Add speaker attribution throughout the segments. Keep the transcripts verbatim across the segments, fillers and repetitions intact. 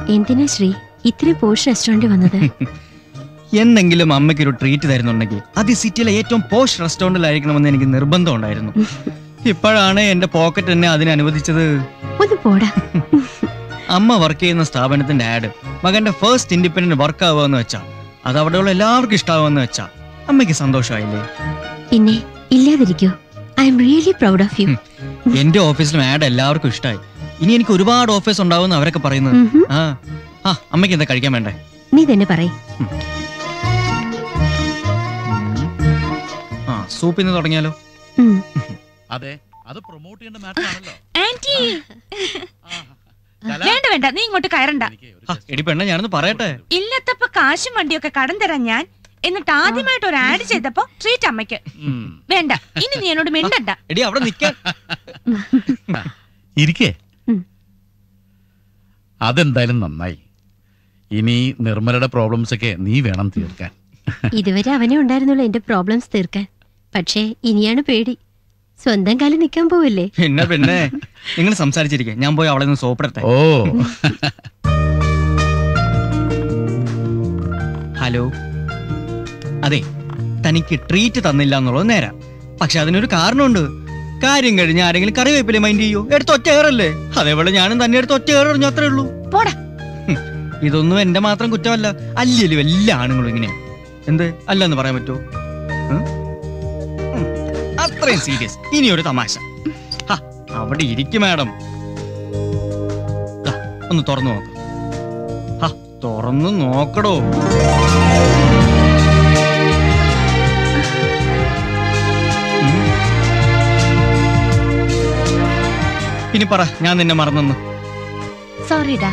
Speaker 1: എന്തിനാ ശ്രീ ഇത്രയും posh restaurant വന്നത്?
Speaker 2: എന്തെങ്കിലും അമ്മയ്ക്ക് ഒരു ട്രീറ്റ് തരുന്നുണ്ടെങ്കിൽ അത് സിറ്റിയിലെ ഏറ്റവും പോഷ് റെസ്റ്റോറന്റിലായിരിക്കണമെന്ന് എനിക്ക് നിർബന്ധം ഉണ്ടായിരുന്നു. ഇപ്പോഴാണ് എന്റെ പോക്കറ്റ് എന്നെ അതിന് അനുവദിച്ചത്.
Speaker 1: ഒന്ന് പോടാ.
Speaker 2: അമ്മ വർക്ക് ചെയ്യുന്ന സ്ഥാപനത്തിന്റെ ആഡ് മകന്റെ ഫസ്റ്റ് ഇൻഡിപെൻഡന്റ് വർക്ക് ആവുകയെന്ന് വെച്ചാ അത് അവിടെയുള്ള എല്ലാവർക്കും ഇഷ്ടാവുമെന്ന് വെച്ചാ അമ്മയ്ക്ക് സന്തോഷമായില്ലേ?
Speaker 1: പിന്നെ ഇല്ലാതിരിക്കോ? I am really proud of you.
Speaker 2: എന്റെ ഓഫീസിലും ആഡ് എല്ലാവർക്കും ഇഷ്ടമായി. ഇനി എനിക്ക് ഒരുപാട് ഓഫീസ് ഉണ്ടാവും അവരൊക്കെ പറയുന്നത്. ആ ആ അമ്മയ്ക്ക് എന്താ കഴിക്കാൻ വേണ്ടേ?
Speaker 1: നീ തന്നെ പറയ്.
Speaker 2: ആ സൂപ്പിന്ന് തുടങ്ങിയാലോ?
Speaker 3: അതെ, അത് പ്രൊമോട്ട് ചെയ്യേണ്ട മാറ്റർ ആണല്ലോ.
Speaker 4: ആന്റി വേണ്ട വേണ്ട, നീ ഇങ്ങോട്ട് കയറണ്ട.
Speaker 2: എടി പെണ്ണ, ഞാനൊന്ന് പറയട്ടെ.
Speaker 4: ഇല്ലത്തപ്പോ കാശും വണ്ടിയൊക്കെ കടം തരാൻ ഞാൻ, എന്നിട്ട് ആദ്യമായിട്ട് ഒരു ആഡ് ചെയ്തപ്പോ ട്രീറ്റ് അമ്മയ്ക്ക്. വേണ്ട, ഇനി നീ എന്നോട് മിണ്ടണ്ട.
Speaker 2: എടി അവിടെ നിൽക്കാൻ
Speaker 3: ഇരിക്കേ. അതെന്തായാലും നന്നായി. ഇനി നിർമ്മലയുടെ പ്രോബ്ലംസ് ഒക്കെ നീ വേണം തീർക്കാൻ.
Speaker 1: ഇതുവരെ അവനെ ഉണ്ടായിരുന്നുള്ളൂ എന്റെ പ്രോബ്ലംസ് തീർക്കാൻ. പക്ഷേ ഇനിയാണ് പേടി. സ്വന്തം കാലം നിൽക്കാൻ പോവല്ലേ?
Speaker 2: പിന്നെ പിന്നെ നിങ്ങൾ സംസാരിച്ചിരിക്കെ, ഞാൻ പോയി അവളെ ഒന്ന് സോപ്പിടട്ടെ.
Speaker 3: ഓ
Speaker 2: ഹലോ, അതെ, തനിക്ക് ട്രീറ്റ് തന്നില്ല എന്നുള്ളത് നേരാ. പക്ഷെ അതിനൊരു കാരണമുണ്ട്. കാര്യം കഴിഞ്ഞ് ആരെങ്കിലും കറിവേപ്പിലെ മൈൻഡ് ചെയ്യോ? എടുത്ത് ഒറ്റ കയറല്ലേ? അതേപോലെ ഞാനും തന്നെ എടുത്ത് ഒറ്റ കയറിഞ്ഞു, അത്രേ ഉള്ളൂ.
Speaker 4: പോടാ.
Speaker 2: ഇതൊന്നും എന്റെ മാത്രം കുറ്റമല്ല, അല്ലല്ലോ എല്ലാ ആണുങ്ങളും ഇങ്ങനെ. എന്ത് അല്ലെന്ന് പറയാൻ പറ്റുമോ? അത്രയും സീരിയസ്. ഇനി ഒരു തമാശ. അവിടെ ഇരിക്കും മാഡം. ഒന്ന് തുറന്നു നോക്ക്. തുറന്നു നോക്കടോ. ഇനി പറ, ഞാൻ നിന്നെ മറന്നെന്ന്.
Speaker 4: സോറിടാ.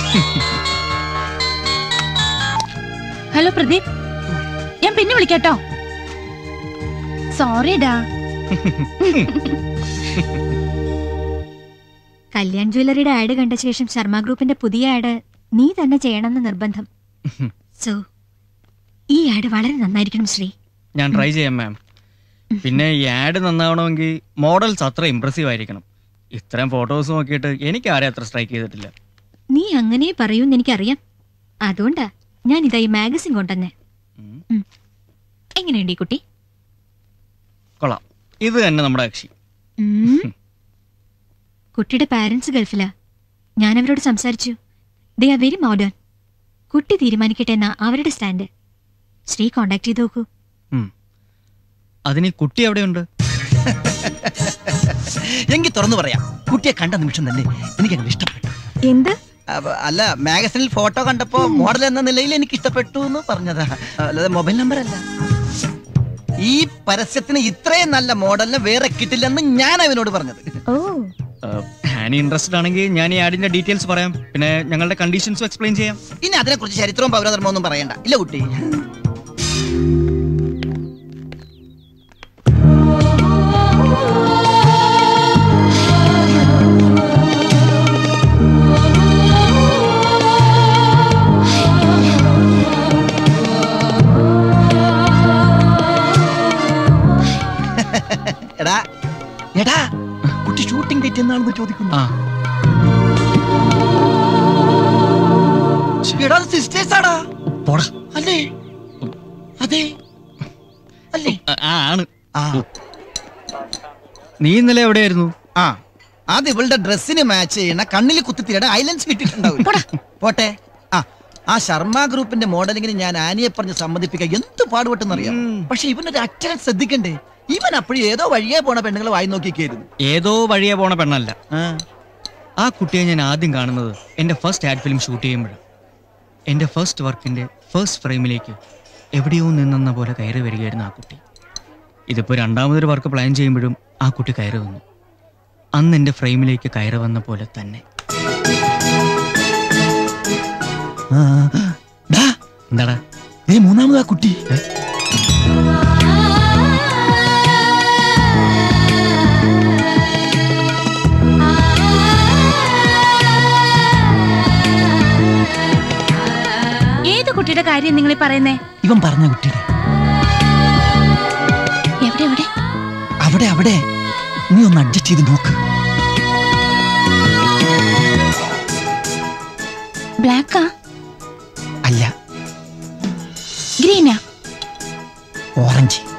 Speaker 4: ഹലോ പ്രദീപ്, ഞാൻ പിന്നെ വിളിക്കാട്ടോ. സോറിടാ.
Speaker 5: കല്യാൺ ജ്വല്ലറിയുടെ ആഡ് കണ്ട ശേഷം ശർമ്മ ഗ്രൂപ്പിന്റെ പുതിയ ആഡ് നീ തന്നെ ചെയ്യണമെന്ന് നിർബന്ധം. സോ ഈ ആഡ് വളരെ നന്നായിരിക്കണം ശ്രീ.
Speaker 2: ഞാൻ ട്രൈ ചെയ്യാം മാം. പിന്നെ ഈ ആഡ് നന്നാവണമെങ്കിൽ മോഡൽസ് അത്ര ഇംപ്രസീവ് ആയിരിക്കണം. ഇത്രയും ഫോട്ടോസ് നോക്കിയിട്ട് എനിക്ക് ആരെ അത്ര സ്ട്രൈക്ക് ചെയ്തിട്ടില്ല.
Speaker 5: നീ അങ്ങനെ പറയൂന്ന് എനിക്കറിയാം. അതുകൊണ്ടാ ഞാൻ ഇതാ ഈ മാഗസിൻ കൊണ്ടുവന്നേ. എങ്ങനെയുണ്ട് ഈ കുട്ടി?
Speaker 2: കൊള്ളാം. ഇത് തന്നെ നമ്മുടെ കക്ഷി.
Speaker 5: കുട്ടിയുടെ പാരന്റ്സ് ഗൾഫിലാ. ഞാൻ അവരോട് സംസാരിച്ചു. They are very modern. കുട്ടി തീരുമാനിക്കട്ടെ എന്നാ അവരുടെ സ്റ്റാൻഡ്. ശ്രീ കോണ്ടാക്ട് ചെയ്ത് നോക്കൂ.
Speaker 2: അതിന് കുട്ടി എവിടെയുണ്ട്?
Speaker 6: എങ്കിൽ തുറന്നു പറയാം, കുട്ടിയെ കണ്ട നിമിഷം തന്നെ എനിക്ക് അങ്ങനെ ഇഷ്ടപ്പെട്ടു.
Speaker 5: എന്ത്?
Speaker 6: അല്ല, മാഗസിനിൽ ഫോട്ടോ കണ്ടപ്പോ മോഡൽ എന്ന നിലയിൽ എനിക്ക് ഇഷ്ടപ്പെട്ടു എന്ന് പറഞ്ഞതാ, അല്ലാതെ മൊബൈൽ നമ്പർ അല്ല. ഈ പരസ്യത്തിന് ഇത്രയും നല്ല മോഡലിന് വേറെ കിട്ടില്ലെന്ന് ഞാൻ അവനോട് പറഞ്ഞത്.
Speaker 2: ആനി ഇൻട്രസ്റ്റഡ് ആണെങ്കിൽ ഞാൻ ഈ ആഡിന്റെ ഡീറ്റെയിൽസ് പറയാം. പിന്നെ ഞങ്ങളുടെ കണ്ടീഷൻസും എക്സ്പ്ലെയിൻ ചെയ്യാം.
Speaker 6: ഇനി അതിനെ കുറിച്ച് ചരിത്രവും പൗരധർമ്മവും ഒന്നും പറയണ്ട, ഇല്ല കുട്ടി. എടാ എടാ കുട്ടി ഷൂട്ടിംഗ് ഡേറ്റ് എന്നാണെന്ന് ചോദിക്കുന്നു. എടാ സിസ്റ്റേഴ്സ് ആടാ. അല്ലേ? അതെ അല്ലേ?
Speaker 2: ആണ്. നീ ഇന്നലെ എവിടെയായിരുന്നു?
Speaker 6: ആ അത് ഇവളുടെ ഡ്രസ്സിന് മാച്ച് ചെയ്യണ കണ്ണിൽ കുത്തിത്തിരിയുടെ ഐലൻഡ്സ് കിട്ടിയിട്ടുണ്ടാവും. പോട്ടെ. ആ ആ ശർമ്മ ഗ്രൂപ്പിന്റെ മോഡലിങ്ങിന് ഞാൻ ആനിയെ പറഞ്ഞ് സമ്മതിപ്പിക്കാൻ എന്ത് പാടുപെട്ടെന്നറിയാം. പക്ഷെ ഇവനൊരു അക്ഷരം ശ്രദ്ധിക്കണ്ടേ? ഇവൻ അപ്പോഴും ഏതോ വഴിയെ പോണ പെണ്ണുങ്ങൾ വായി നോക്കിക്കായിരുന്നു.
Speaker 2: ഏതോ വഴിയെ പോണ പെണ്ണല്ല. ആ കുട്ടിയെ ഞാൻ ആദ്യം കാണുന്നത് എന്റെ ഫസ്റ്റ് ആഡ് ഫിലിം ഷൂട്ട് ചെയ്യുമ്പോഴും. എന്റെ ഫസ്റ്റ് വർക്കിന്റെ ഫസ്റ്റ് ഫ്രെയിമിലേക്ക് എവിടെയോ നിന്നെന്ന പോലെ കയറി വരികയായിരുന്നു ആ കുട്ടി. ഇതിപ്പോ രണ്ടാമതൊരു വർക്ക് പ്ലാൻ ചെയ്യുമ്പോഴും ആ കുട്ടി കയറി വന്നു. അന്ന് എന്റെ ഫ്രെയിമിലേക്ക് കയറി വന്ന പോലെ തന്നെ. എന്താടാ
Speaker 6: മൂന്നാമത് ആ കുട്ടി?
Speaker 4: ഏത് കുട്ടിയുടെ കാര്യം നിങ്ങൾ പറയുന്നേ?
Speaker 6: ഇവൻ പറഞ്ഞ കുട്ടിയുടെ.
Speaker 4: എവിടെ എവിടെ?
Speaker 6: അവിടെ അവിടെ. നീ ഒന്ന് അഡ്ജസ്റ്റ് ചെയ്ത് നോക്ക്.
Speaker 4: ബ്ലാക്കാ
Speaker 6: അല്ല,
Speaker 4: ഗ്രീനാ
Speaker 6: ഓറഞ്ച്.